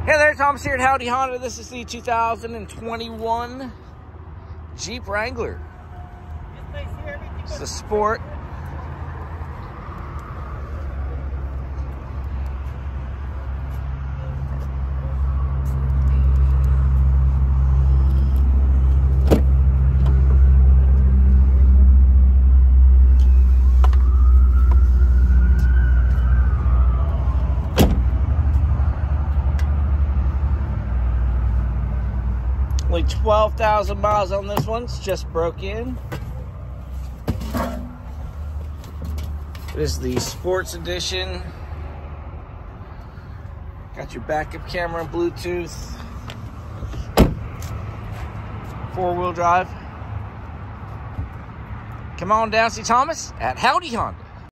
Hey there, Thomas here at Howdy Honda. This is the 2021 Jeep Wrangler. It's a sport. Only 12,000 miles on this one. It's just broke in. It is the Sports Edition. Got your backup camera and Bluetooth. 4-wheel drive. Come on down, see Thomas at Howdy Honda.